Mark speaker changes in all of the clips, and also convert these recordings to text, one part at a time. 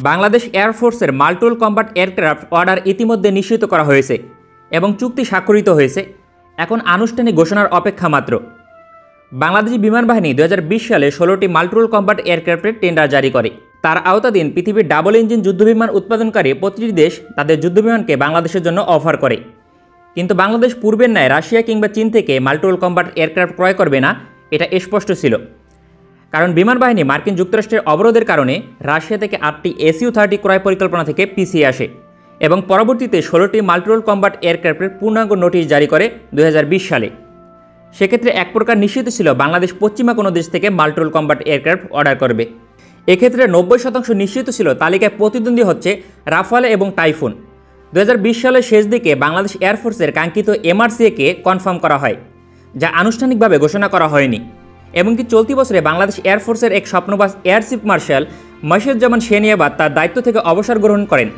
Speaker 1: বাংলাদেশ এয়ারফোর্সের multiple combat aircraft order ইতিমধ্যে নিশ্চিত করা হয়েছে এবং চুক্তি স্বাক্ষরিত হয়েছে। এখন আনুষ্ঠানিক ঘোষণার অপেক্ষা মাত্র। বাংলাদেশি বিমান বাহিনী 2020 সালে 16টি মাল্টিপল কম্ব্যাট এয়ারক্রাফটের টেন্ডার জারি করে। তার আওতাধীন পৃথিবীর ডাবল ইঞ্জিন যুদ্ধবিমান উৎপাদনকারী প্রতিটি দেশ তাদের যুদ্ধবিমানকে বাংলাদেশের জন্য অফার করে। কিন্তু বাংলাদেশ পূর্বের ন্যায় রাশিয়া কিংবা চীন থেকে মাল্টিপল কম্ব্যাট এয়ারক্রাফট ক্রয় করবে না, এটা স্পষ্ট ছিল। কারণ বিমান বাহিনী মার্কিন যুক্তরাষ্ট্রের অবরোধের কারণে রাশিয়া থেকে 8টি SU-30 ক্রয় পরিকল্পনা থেকে পিছিয়ে আসে এবং পরবর্তীতে 16টি মাল্টিপল কম্ব্যাট এয়ারক্রাফটের পূর্ণাঙ্গ নোটিশ জারি করে 2020 সালে। সেক্ষেত্রে এক প্রকার নিশ্চিত ছিল বাংলাদেশ পশ্চিমা কোনো দেশ থেকে মাল্টিপল কম্ব্যাট এয়ারক্রাফট অর্ডার করবে। এক্ষেত্রে 90% নিশ্চিত ছিল। তালিকায় প্রতিদ্বন্দ্বী হচ্ছে রাফাল এবং টাইফুন। 2020 সালের শেষ দিকে বাংলাদেশ এয়ারফোর্সের কাঙ্ক্ষিত MRCA-কে কনফার্ম করা হয়, যা আনুষ্ঠানিকভাবে ঘোষণা করা হয়নি। এমনকি চলতি বছরে বাংলাদেশ এয়ারফোর্সের এক স্বপ্নবাজ এয়ার চিফ মার্শাল মশিউজ্জামান সেনিয়াবাদ তার দায়িত্ব থেকে অবসর গ্রহণ করেন।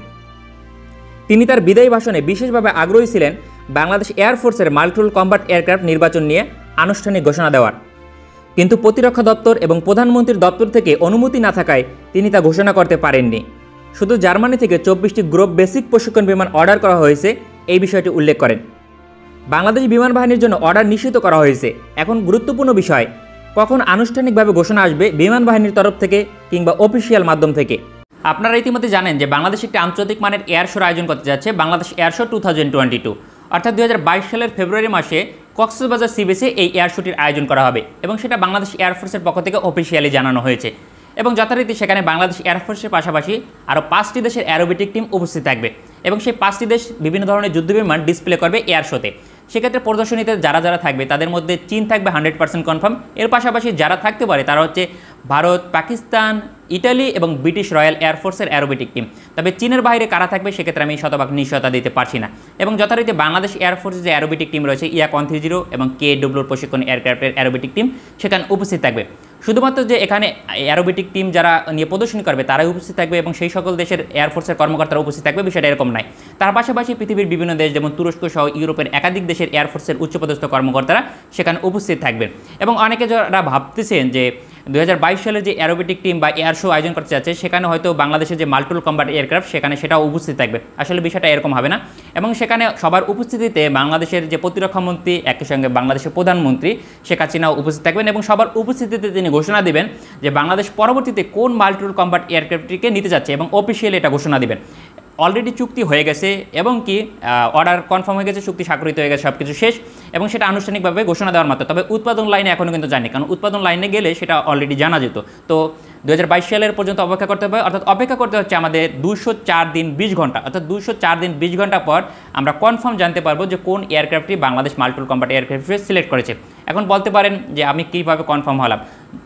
Speaker 1: তিনি তার বিদায়ী ভাষণে বিশেষভাবে আগ্রহী ছিলেন বাংলাদেশ এয়ারফোর্সের মাল্টিপল কম্ব্যাট এয়ারক্রাফট নির্বাচন নিয়ে আনুষ্ঠানিক ঘোষণা দেওয়ার। কিন্তু প্রতিরক্ষা দপ্তর এবং প্রধানমন্ত্রীর দপ্তর থেকে অনুমতি না থাকায় তিনি তা ঘোষণা করতে পারেননি। শুধু জার্মানি থেকে 24টি গ্রুপ বেসিক প্রশিক্ষণ বিমান অর্ডার করা হয়েছে, এই বিষয়টি উল্লেখ করেন। বাংলাদেশ বিমান বাহিনীর জন্য অর্ডার নিশ্চিত করা হয়েছে। এখন গুরুত্বপূর্ণ বিষয়, কখন আনুষ্ঠানিকভাবে ঘোষণা আসবে বিমান বাহিনীর তরফ থেকে কিংবা অফিসিয়াল মাধ্যম থেকে। আপনারা ইতিমধ্যে জানেন যে বাংলাদেশ একটি আন্তর্জাতিক মানের এয়ার শোর আয়োজন করতে যাচ্ছে, বাংলাদেশ এয়ার শো 2022। অর্থাৎ 2022 সালের ফেব্রুয়ারি মাসে কক্সবাজার সি বিচে এই এয়ার শোটির আয়োজন করা হবে এবং সেটা বাংলাদেশ এয়ারফোর্সের পক্ষ থেকে অফিসিয়ালি জানানো হয়েছে। এবং যথারীতি সেখানে বাংলাদেশ এয়ারফোর্সের পাশাপাশি আরও 5টি দেশের অ্যারোবেটিক টিম উপস্থিত থাকবে এবং সেই 5টি দেশ বিভিন্ন ধরনের যুদ্ধবিমান ডিসপ্লে করবে এয়ার শোতে। সেক্ষেত্রে প্রদর্শনীতে যারা যারা থাকবে তাদের মধ্যে চীন থাকবে 100% কনফার্ম। এর পাশাপাশি যারা থাকতে পারে তারা হচ্ছে ভারত, পাকিস্তান, ইটালি এবং ব্রিটিশ রয়্যাল এয়ারফোর্সের অ্যারোবেটিক টিম। তবে চীনের বাইরে কারা থাকবে সেক্ষেত্রে আমি শতভাগ নিশ্চয়তা দিতে পারছি না। এবং যথারীতি বাংলাদেশ এয়ারফোর্সের যে অ্যারোবেটিক টিম রয়েছে IAC-130 এবং KW প্রশিক্ষণ এয়ারক্রাফটের অ্যারোবেটিক টিম সেখানে উপস্থিত থাকবে। শুধুমাত্র যে এখানে অ্যারোবেটিক টিম যারা নিয়ে প্রদর্শনী করবে তারাই উপস্থিত থাকবে এবং সেই সকল দেশের এয়ারফোর্সের কর্মকর্তারা উপস্থিত থাকবে, বিষয়টা এরকম নয়। তার পাশাপাশি পৃথিবীর বিভিন্ন দেশ যেমন তুরস্ক সহ ইউরোপের একাধিক দেশের এয়ারফোর্সের উচ্চপদস্থ কর্মকর্তারা সেখানে উপস্থিত থাকবেন। এবং অনেকে যারা ভাবতেছেন যে 2022 সালের যে অ্যারোবেটিক টিম বা এয়ার শো আয়োজন করতে যাচ্ছে সেখানে হয়তো বাংলাদেশের যে মাল্টিপল কম্ব্যাট এয়ারক্রাফট সেখানে সেটাও উপস্থিত থাকবে, আসলে বিষয়টা এরকম হবে না। এবং সেখানে সবার উপস্থিতিতে বাংলাদেশের যে প্রতিরক্ষা মন্ত্রী একই সঙ্গে বাংলাদেশের প্রধানমন্ত্রী শেখ হাসিনাও উপস্থিত থাকবেন এবং সবার উপস্থিতিতে তিনি ঘোষণা দিবেন যে বাংলাদেশ পরবর্তীতে কোন মাল্টিপল কম্ব্যাট এয়ারক্রাফটটিকে নিতে যাচ্ছে এবং অফিসিয়ালি এটা ঘোষণা দিবেন। অলরেডি চুক্তি হয়ে গেছে এবং কি অর্ডার কনফার্ম হয়ে গেছে, চুক্তি স্বাক্ষরিত হয়ে গেছে, সব কিছু শেষ এবং সেটা আনুষ্ঠানিকভাবে ঘোষণা দেওয়ার মাত্র। তবে উৎপাদন লাইনে এখনও কিন্তু জানি, কারণ উৎপাদন লাইনে গেলে সেটা অলরেডি জানা যেত। তো 2022 সালের পর্যন্ত অপেক্ষা করতে হবে, অর্থাৎ অপেক্ষা করতে হচ্ছে আমাদের 204 দিন 20 ঘন্টা, অর্থাৎ 204 দিন 20 ঘন্টা পর আমরা কনফার্ম জানতে পারবো যে কোন এয়ারক্রাফটটি Bangladesh multiple combat aircraft select করেছে। এখন বলতে পারেন যে আমি কীভাবে কনফার্ম হলাম।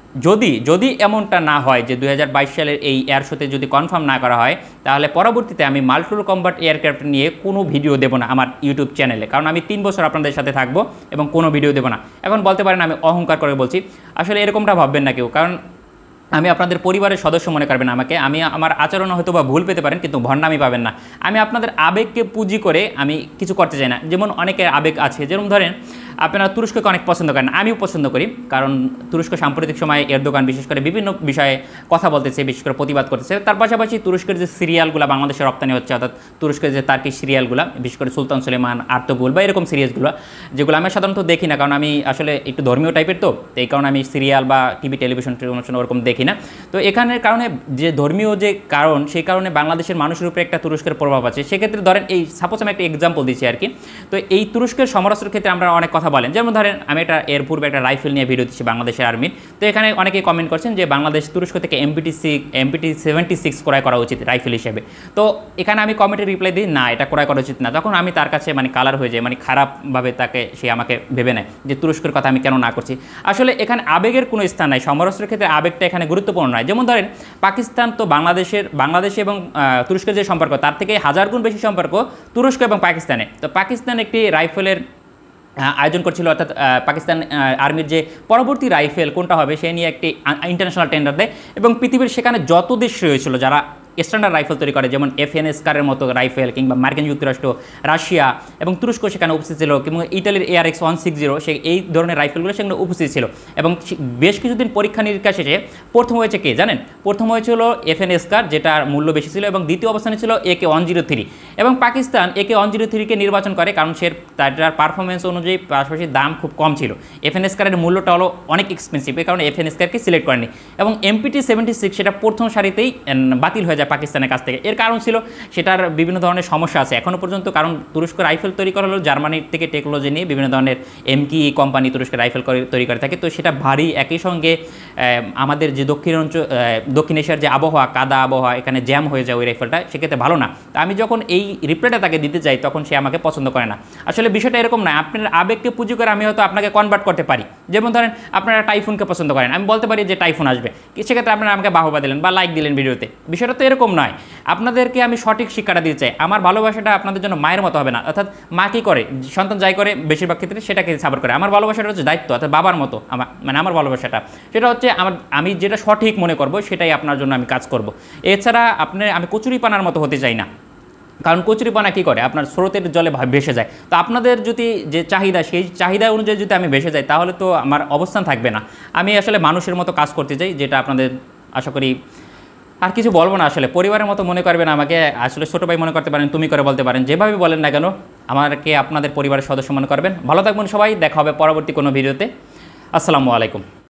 Speaker 1: যদি এমনটা না হয় যে 2022 সালের এই এয়ার শোতে যদি কনফার্ম না করা হয় তাহলে পরবর্তীতে আমি মাল্টিপল কম্ব্যাট এয়ারক্রাফট নিয়ে কোনো ভিডিও দেবো না আমার ইউটিউব চ্যানেলে, কারণ আমি 3 বছর আপনাদের সাথে থাকবো এবং কোনো ভিডিও দেবো না। এখন বলতে পারেন আমি অহংকার করে বলছি, আসলে এরকমটা ভাববেন না কেউ, কারণ আমি আপনাদের পরিবারের সদস্য মনে করবেন আমাকে। আমি আমার আচরণ হয়তো বা ভুল পেতে পারেন কিন্তু ভণ্ডামি পাবেন না। আমি আপনাদের আবেগকে পুঁজি করে আমি কিছু করতে চাই না। যেমন অনেকের আবেগ আছে, যেমন ধরেন আপনারা তুরস্ককে অনেক পছন্দ করেন, আমিও পছন্দ করি, কারণ তুরস্ক সাম্প্রতিক সময়ে এরদোগান বিশেষ করে বিভিন্ন বিষয়ে কথা বলতেছে, বিশেষ করে প্রতিবাদ করতেছে। তার পাশাপাশি তুরস্কের যে সিরিয়ালগুলো বাংলাদেশে রপ্তানি হচ্ছে, অর্থাৎ তুরস্কের যে তার্কিশ সিরিয়ালগুলো, বিশেষ করে সুলতান সুলেমান, আর্তুগুল বা এরকম সিরিয়ালগুলো, যেগুলো আমি সাধারণত দেখি না, কারণ আমি আসলে একটু ধর্মীয় টাইপের, তো এই কারণে আমি সিরিয়াল বা টিভি টেলিভিশন ওরকম দেখি না। তো এখানের কারণে যে ধর্মীয় যে কারণ, সেই কারণে বাংলাদেশের মানুষের উপরে একটা তুরস্কের প্রভাব আছে। সেক্ষেত্রে ধরেন এই সাপোজ আমি একটা এক্সাম্পল দিচ্ছি আর কি। তো এই তুরস্কের সমরাস্ত্রের ক্ষেত্রে আমরা অনেক কথা বলেন, যেমন ধরেন আমি এর পূর্বে একটা রাইফেল নিয়ে ভিডিও দিচ্ছি বাংলাদেশের আর্মির। তো এখানে অনেকে কমেন্ট করছেন যে বাংলাদেশ তুরস্ক থেকে MPT-76 ক্রয় করা উচিত রাইফেল হিসেবে। তো এখানে আমি কমেন্টে রিপ্লাই দিই না, এটা ক্রয় করা উচিত না। তখন আমি তার কাছে কালার হয়ে যায়, খারাপভাবে সে আমাকে ভেবে নেয় যে তুরস্কের কথা আমি কেন না করছি। আসলে এখানে আবেগের কোনো স্থান নাই, সমরাস্ত্রের ক্ষেত্রে আবেগটা এখানে গুরুত্বপূর্ণ নয়। যেমন ধরেন পাকিস্তান তো বাংলাদেশ এবং তুরস্কের যে সম্পর্ক তার থেকে 1000 গুণ বেশি সম্পর্ক তুরস্ক এবং পাকিস্তানে। তো পাকিস্তান একটি রাইফেলের আয়োজন করছিল, অর্থাৎ পাকিস্তান আর্মির যে পরবর্তী রাইফেল কোনটা হবে সে নিয়ে একটি ইন্টারন্যাশনাল টেন্ডার দেয় এবং পৃথিবীর সেখানে যত দেশ রয়েছিল যারা স্ট্যান্ডার্ড রাইফেল তৈরি করে, যেমন এফএনএসকারের মতো রাইফেল, কিংবা মার্কিন যুক্তরাষ্ট্র, রাশিয়া এবং তুরস্ক সেখানে উপস্থিত ছিল, কিংবা ইটালির ARX-160 সে এই ধরনের রাইফেলগুলো সেখানে উপস্থিত ছিল। এবং বেশ কিছুদিন পরীক্ষা নিরীক্ষা শেষে প্রথম হয়েছে কে জানেন? প্রথম হয়েছিল এফএনএসকার, যেটার মূল্য বেশি ছিল, এবং দ্বিতীয় অবস্থানে ছিল AK-103। এবং পাকিস্তান AK-103কে নির্বাচন করে কারণ সে তার পারফরমেন্স অনুযায়ী পাশাপাশি দাম খুব কম ছিল। এফএনএসকারের মূল্যটা হলো অনেক এক্সপেন্সিভ, এই কারণে এফএনএসকারকে সিলেক্ট করেনি। এবং MPT-76 সেটা প্রথম সারিতেই বাতিল হয়ে যায় পাকিস্তানের কাছ থেকে। এর কারণ ছিল সেটার বিভিন্ন ধরনের সমস্যা আছে এখনও পর্যন্ত, কারণ তুরস্ক রাইফেল তৈরি করা হলো জার্মানির থেকে টেকনোলজি নিয়ে, বিভিন্ন ধরনের MKE কোম্পানি তুরস্কের রাইফেল তৈরি করে থাকে। তো সেটা ভারী, একই সঙ্গে আমাদের যে দক্ষিণ এশিয়ার যে আবহাওয়া, কাদা আবহাওয়া, এখানে জ্যাম হয়ে যায় ওই রাইফেলটা, সেক্ষেত্রে ভালো না। তো আমি যখন এই রিপ্লাইটা তাকে দিতে চাই তখন সে আমাকে পছন্দ করে না। আসলে বিষয়টা এরকম না, আপনার আবেগকে পুঁজি করে আমি হয়তো আপনাকে কনভার্ট করতে পারি। যেমন ধরেন আপনারা টাইফুনকে পছন্দ করেন, আমি বলতে পারি যে টাইফুন আসবে, সেক্ষেত্রে আপনারা আমাকে বাহবা দিলেন বা লাইক দিলেন ভিডিওতে। বিষয়টা তো এরকম নয়। আপনাদেরকে আমি সঠিক শিক্ষাটা দিতে চাই। আমার ভালোবাসাটা আপনাদের জন্য মায়ের মতো হবে না, অর্থাৎ মা কী করে, সন্তান যাই করে বেশিরভাগ ক্ষেত্রে সেটাকে সাপোর্ট করে। আমার ভালোবাসাটা হচ্ছে দায়িত্ব, অর্থাৎ বাবার মতো আমার ভালোবাসাটা সেটা হচ্ছে আমি যেটা সঠিক মনে করব সেটাই আপনার জন্য আমি কাজ করব। এছাড়া আমি কচুরিপানার মতো হতে চাই না, কারণ কচুরিপানা কী করে, আপনার স্রোতের জলে ভেসে যায়। তো আপনাদের যদি যে চাহিদা, সেই চাহিদা অনুযায়ী যদি আমি ভেসে যাই তাহলে তো আমার অবস্থান থাকবে না। আমি আসলে মানুষের মতো কাজ করতে চাই, যেটা আপনাদের আশা করি আর কিছু বলবো না। আসলে পরিবারের মতো মনে করবেন আমাকে, আসলে ছোটো ভাই মনে করতে পারেন, তুমি করে বলতে পারেন, যেভাবে বলেন না কেন আমাকে আপনাদের পরিবারের সদস্য মনে করবেন। ভালো থাকবেন সবাই, দেখা হবে পরবর্তী কোনো ভিডিওতে। আসসালামু আলাইকুম।